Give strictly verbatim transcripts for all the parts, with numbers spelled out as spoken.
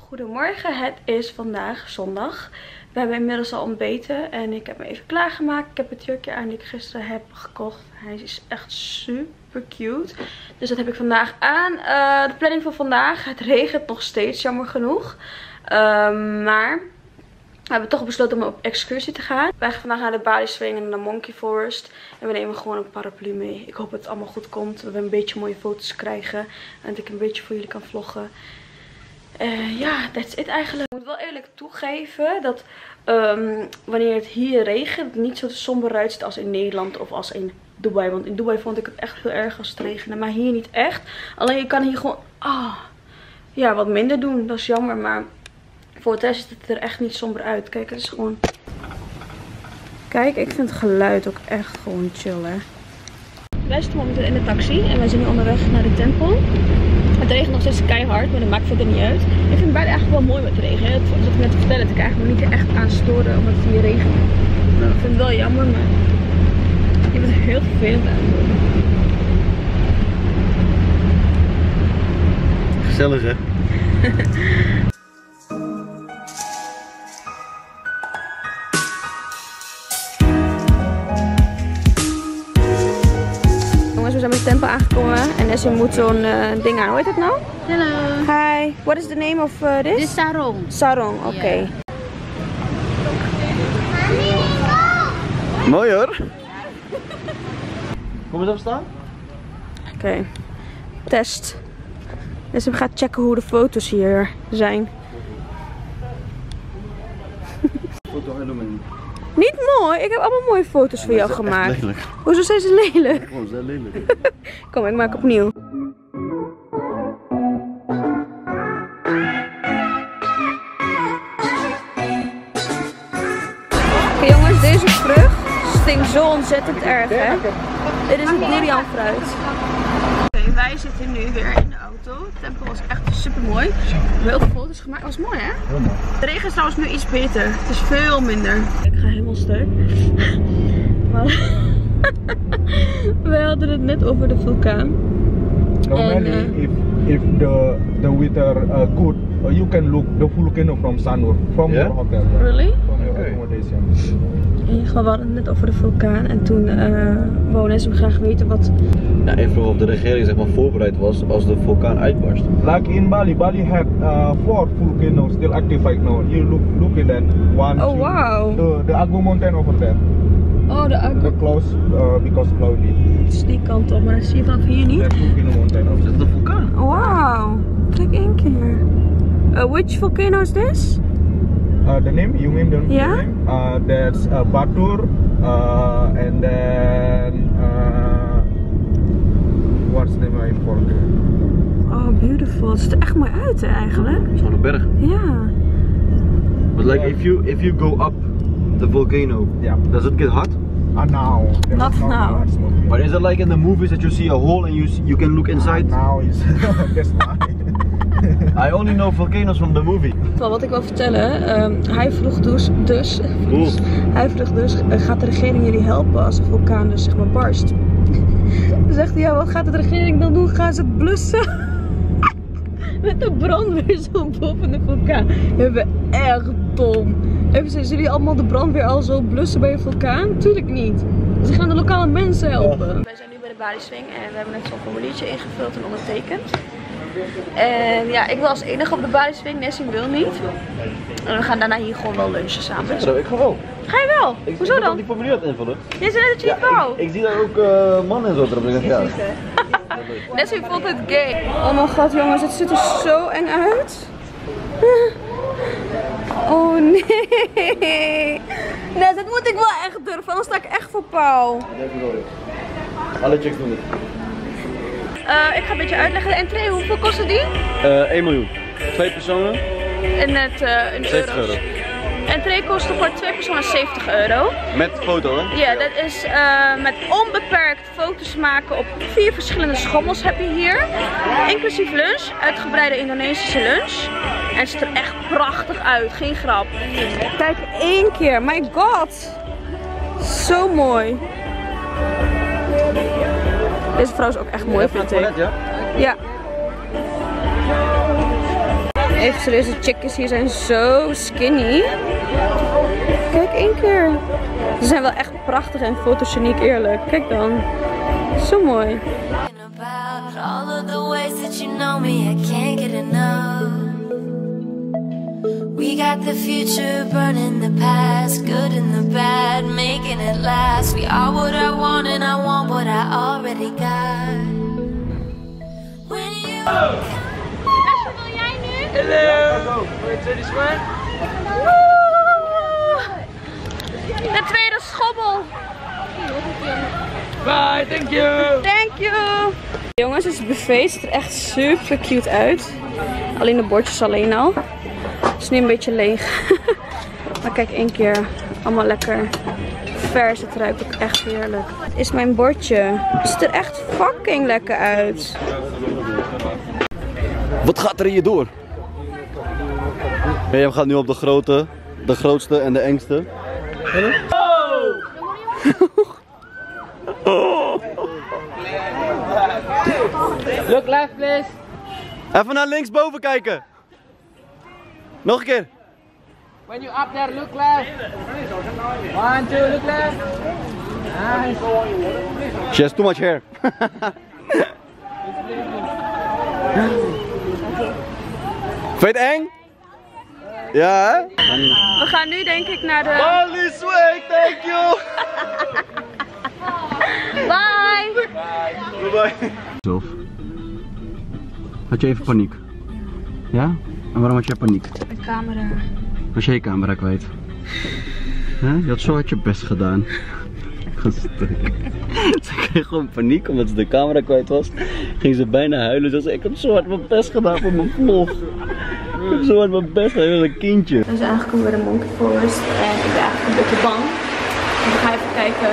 Goedemorgen, het is vandaag zondag. We hebben inmiddels al ontbeten en ik heb me even klaargemaakt. Ik heb het jurkje aan die ik gisteren heb gekocht. Hij is echt super cute. Dus dat heb ik vandaag aan. Uh, de planning van vandaag. Het regent nog steeds, jammer genoeg. Uh, maar we hebben toch besloten om op excursie te gaan. Wij gaan vandaag naar de Bali Swing en de Monkey Forest. En we nemen gewoon een paraplu mee. Ik hoop dat het allemaal goed komt. Dat we een beetje mooie foto's krijgen. En dat ik een beetje voor jullie kan vloggen. Uh, ja, that's it eigenlijk. Ik moet wel eerlijk toegeven dat um, wanneer het hier regent, het niet zo somber uitziet als in Nederland of als in Dubai. Want in Dubai vond ik het echt heel erg als het regende. Maar hier niet echt. Alleen je kan hier gewoon ah, ja, wat minder doen. Dat is jammer. Maar voor het rest ziet het er echt niet somber uit. Kijk, het is gewoon... Kijk, ik vind het geluid ook echt gewoon chill, hè. Wij zitten momenteel in de taxi en wij zijn nu onderweg naar de tempel. Het regent nog steeds keihard, maar dat maakt verder niet uit. Ik vind beide eigenlijk wel mooi met regen. Dat zat ik net te vertellen, dat ik eigenlijk me niet echt aan storen omdat het hier regent. Nou, ik vind het wel jammer, maar je bent heel vervelend aan het worden. Gezellig, hè? We zijn bij de tempel aangekomen en Nessie moet zo'n uh, ding aan. Hoe heet dat nou? Hello. Hi. What is the name of uh, this? Dit is sarong. Sarong, oké. Okay. Yeah. Mooi hoor. Kom eens even staan. Oké. Okay. Test. Nessie gaat checken hoe de foto's hier zijn. Foto helemaal niet. Niet mooi? Ik heb allemaal mooie foto's ja, voor jou gemaakt. Lelijk. Hoezo zijn ze lelijk? Gewoon zo lelijk. Kom, ik maak opnieuw. Oké okay, jongens, deze vrucht stinkt zo ontzettend erg, hè? Dit is een durian fruit. Oké, okay, wij zitten nu weer in de auto. De tempel was echt super mooi. Heel veel foto's gemaakt. Het was mooi, hè? Heel mooi. De regen is trouwens nu iets beter. Het is veel minder. Ik ga helemaal stuk. Maar we hadden het net over de vulkaan. Normally, en, uh, if if the the weather uh, good, uh, you can look the volcano from Sanur, from yeah? your hotel. Right? Really? From your okay. accommodation. In ieder geval, we hadden het net over de vulkaan en toen uh, wou Nessie graag weten wat... Nou, ik vroeg of de regering zeg maar voorbereid was als de vulkaan uitbarst. Like in Bali, Bali had uh, four volcanoes still active right now. You look look at that one. Oh two, wow! The the Agung Mountain over there. Oh, de Agung. The close uh, because cloudy. Het is die kant op, maar dat zie je vanaf hier niet. That volcano mountain. Is dat een vulkaan? Oh, wow! Kijk één keer. Uh, which volcano is this? Uh, the name, you mean the yeah? name? Uh, that's uh, Batur, uh, and then uh, what's the name I forget? Oh, beautiful. Het ziet er echt mooi uit, hè, eigenlijk. Het is gewoon een berg. Ja. But like if you if you go up the volcano, yeah, does it get hot? Uh, now. Not now. But is it like in the movies that you see a hole and you you can look inside? Uh, now is that's why. I only know volcanoes from the movie. Wat ik wil vertellen, um, hij vroeg dus, dus Oeh. hij vroeg dus, uh, gaat de regering jullie helpen als de vulkaan dus zeg maar barst? Dan zegt hij, ja, wat gaat de regering dan doen? Gaan ze het blussen? Met de brandweer zo boven de vulkaan. We zijn echt dom. Even zeggen, zullen jullie allemaal de brandweer al zo blussen bij een vulkaan? Tuurlijk niet. Ze gaan de lokale mensen helpen. Wij zijn nu bij de Bali Swing en we hebben net zo'n formuliertje ingevuld en ondertekend. En ja, ik wil als enige op de Bali Swing, Nessie wil niet. En we gaan daarna hier gewoon wel lunchen samen. Ja, ik ga wel. Ga je wel? Ik, Hoezo ik dan? Ik die formulier aan het invullen. Jij zei net dat je niet wou. Ik, ik zie daar ook uh, mannen en zo erop. Ik ja. Nessie vond het gay. Oh mijn god jongens, het ziet er zo eng uit. Oh nee. Nee, dat moet ik wel echt durven, anders sta ik echt voor pauw. Alle chicks doen het. Uh, ik ga een beetje uitleggen. De entree, hoeveel kostte die? Uh, één miljoen. Twee personen? In het uh, in zeventig euro. Entree kostte voor twee personen zeventig euro. Met foto, hè? Ja, dat is uh, met onbeperkt foto's maken op vier verschillende schommels heb je hier. Inclusief lunch, uitgebreide Indonesische lunch. En het ziet er echt prachtig uit, geen grap. Kijk één keer, my god. Zo mooi. Deze vrouw is ook echt mooi, vind ik. Ja? Ja. Even serieus, de chickies hier zijn zo skinny. Kijk één keer. Ze zijn wel echt prachtig en fotogeniek, eerlijk. Kijk dan. Zo mooi. All of the ways that you know me, I can't get enough. We got the future burning the past, good and the bad, making it last. We are what I want and I want what I already got. When you Asje, wil jij nu? Hello! This one? De tweede schommel. Bye, thank you! Thank you. Jongens, het buffet ziet er echt super cute uit. Alleen de bordjes alleen al. Het is nu een beetje leeg. Maar kijk één keer. Allemaal lekker vers. Het ruikt ook echt heerlijk. Dit is mijn bordje. Het ziet er echt fucking lekker uit. Wat gaat er in je door? Ja, je gaat nu op de grote, de grootste en de engste. Oh! Look left, please. Even naar linksboven kijken. Nog een keer. When you up there, look left. One, two, look left. Nice. She has too much hair. Vind je het eng? Ja, hè? We gaan nu denk ik naar de... Holy sweet, thank you! Bye! Bye bye. Zelf. Had je even paniek? Ja? En waarom had je paniek? De camera. Was je je camera kwijt? Huh? Je had zo hard je best gedaan. Gestuk. Ze kreeg gewoon paniek omdat ze de camera kwijt was. Ging ze bijna huilen. Ze zei, ik heb zo hard mijn best gedaan voor mijn vlog. Ik heb zo hard mijn best gedaan als een kindje. We zijn aangekomen bij de Monkey Forest en ik ben eigenlijk een beetje bang. Dus we gaan even kijken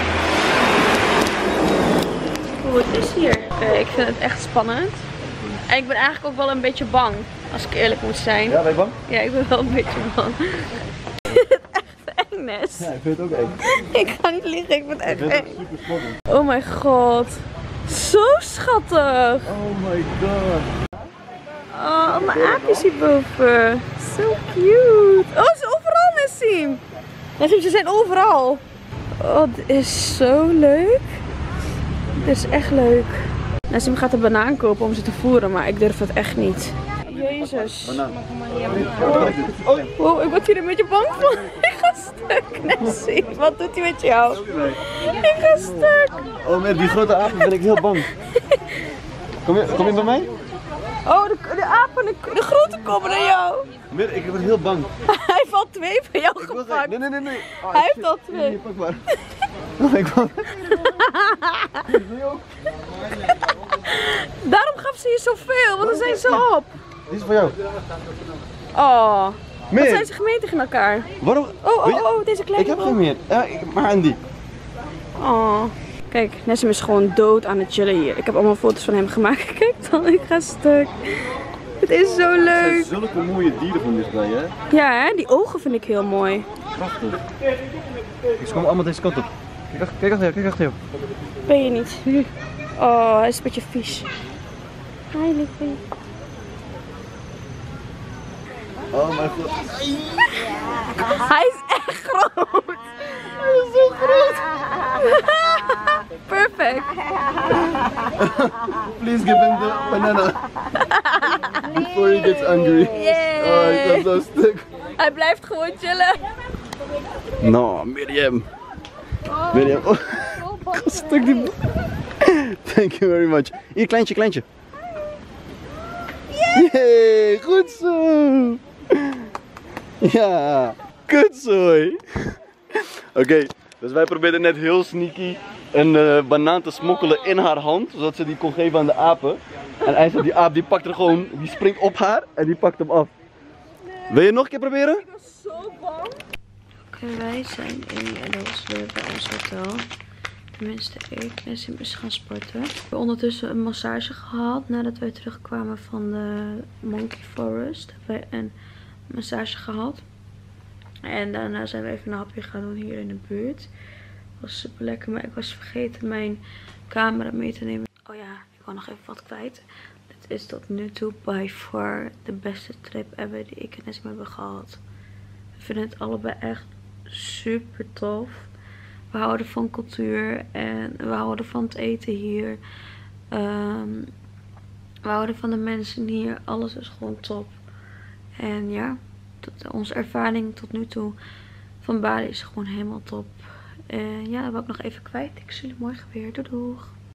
hoe het is hier. Uh, ik vind het echt spannend. En ik ben eigenlijk ook wel een beetje bang, als ik eerlijk moet zijn. Ja, ben je bang? Ja, ik ben wel een beetje bang. Het is echt eng, Nes. Ja, ik vind het ook eng. Ik ga niet liegen, ik vind het echt Ik vind het eng. super spannend. Oh mijn god. Zo schattig. Oh my god. Oh, allemaal aapjes hierboven. Zo cute. Oh, ze zijn overal, Nessim. Nessim, ze zijn overal. Oh, dit is zo leuk. Dit is echt leuk. Nessim gaat een banaan kopen om ze te voeren, maar ik durf het echt niet. Jezus. Oh, Wow, ik word hier een beetje bang van. Ik ga stuk, Nessim. Wat doet hij met jou? Ik ga stuk. oh met die grote apen ben ik heel bang. Kom je, kom je bij mij? Oh, de, de apen, de, de grote komen naar jou. Meer, ik word heel bang. Hij heeft al twee van jou Ik wil gepakt. geen- Nee, nee, nee, nee. Oh, Hij shit. heeft al twee. Nee, pak maar. Oh, ik wil... Daarom gaf ze je zoveel, want dan zijn ze op. Die is voor jou. Oh, wat Meer? zijn ze gemeen tegen elkaar? Waarom? Oh, Weet oh, je- oh, deze kleine Ik heb bal. geen meer. Ja, ik, maar aan die. Oh. Kijk, Nessim is gewoon dood aan het chillen hier. Ik heb allemaal foto's van hem gemaakt. Kijk dan, ik ga stuk. Het is zo Het zijn leuk. zulke mooie dieren van dichtbij, hè? Ja, hè? Die ogen vind ik heel mooi. Prachtig. Ze komen allemaal deze kant op. Kijk, ach- kijk achter jou, kijk achter jou. Ben je niet? Oh, hij is een beetje vies. Hi, liefie. Oh mijn god. Hij is echt groot. Hij is zo groot. Perfect. Please give him the banana. Before he gets angry. Yay. Oh, ik ben zo stuk. Hij blijft gewoon chillen. No, Miriam. Miriam. Oh. Ik ga stuk die... Thank you very much. Hier, kleintje, kleintje. Yay, goed zo. Ja, goed zo. Oké, dus wij probeerden net heel sneaky een uh, banaan te smokkelen in haar hand, zodat ze die kon geven aan de apen. En eindelijk die aap die pakt er gewoon, die springt op haar en die pakt hem af. Wil je nog een keer proberen? Ik was zo bang. Oké, wij zijn inmiddels weer bij ons hotel. Tenminste, ik Nessim is gaan sporten. We hebben ondertussen een massage gehad. Nadat wij terugkwamen van de Monkey Forest hebben we een massage gehad. En daarna zijn we even een hapje gaan doen hier in de buurt. Het was super lekker, maar ik was vergeten mijn camera mee te nemen. Oh ja, ik wou nog even wat kwijt. Dit is tot nu toe by far de beste trip ever die ik en Nessim hebben gehad. We vinden het allebei echt super tof. We houden van cultuur en we houden van het eten hier. Um, we houden van de mensen hier. Alles is gewoon top. En ja, tot, onze ervaring tot nu toe van Bali is gewoon helemaal top. En ja, dat wil ik nog even kwijt. Ik zie jullie morgen weer. Doei doeg!